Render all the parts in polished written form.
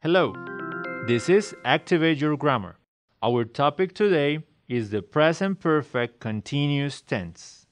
Hello, this is Activate Your Grammar. Our topic today is the present perfect continuous tense.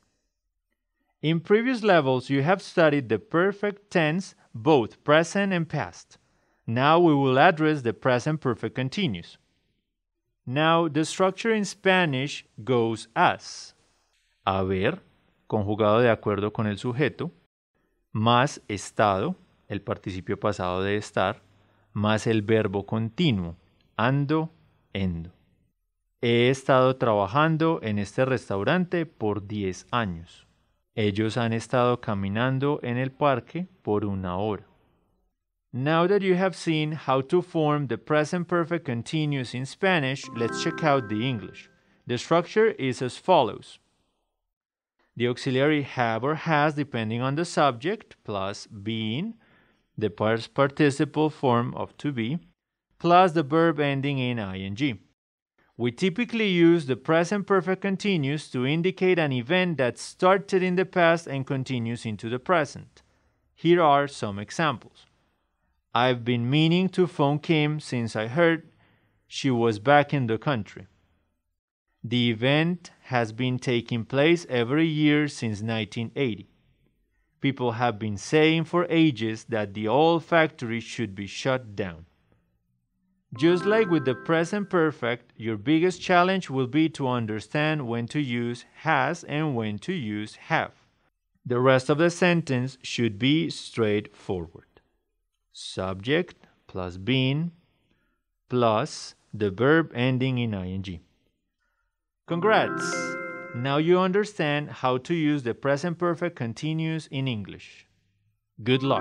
In previous levels, you have studied the perfect tense, both present and past. Now we will address the present perfect continuous. Now, the structure in Spanish goes as haber, conjugado de acuerdo con el sujeto, más estado, el participio pasado de estar, más el verbo continuo, ando, endo. He estado trabajando en este restaurante por 10 años. Ellos han estado caminando en el parque por 1 hora. Now that you have seen how to form the present perfect continuous in Spanish, let's check out the English. The structure is as follows. The auxiliary have or has depending on the subject, plus being, the past participle form of to be, plus the verb ending in ing. We typically use the present perfect continuous to indicate an event that started in the past and continues into the present. Here are some examples. I've been meaning to phone Kim since I heard she was back in the country. The event has been taking place every year since 1980. People have been saying for ages that the old factory should be shut down. Just like with the present perfect, your biggest challenge will be to understand when to use has and when to use have. The rest of the sentence should be straightforward. Subject plus being plus the verb ending in ing. Congrats! Now you understand how to use the present perfect continuous in English. Good luck!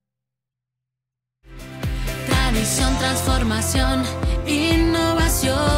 Tradición, transformación, innovación.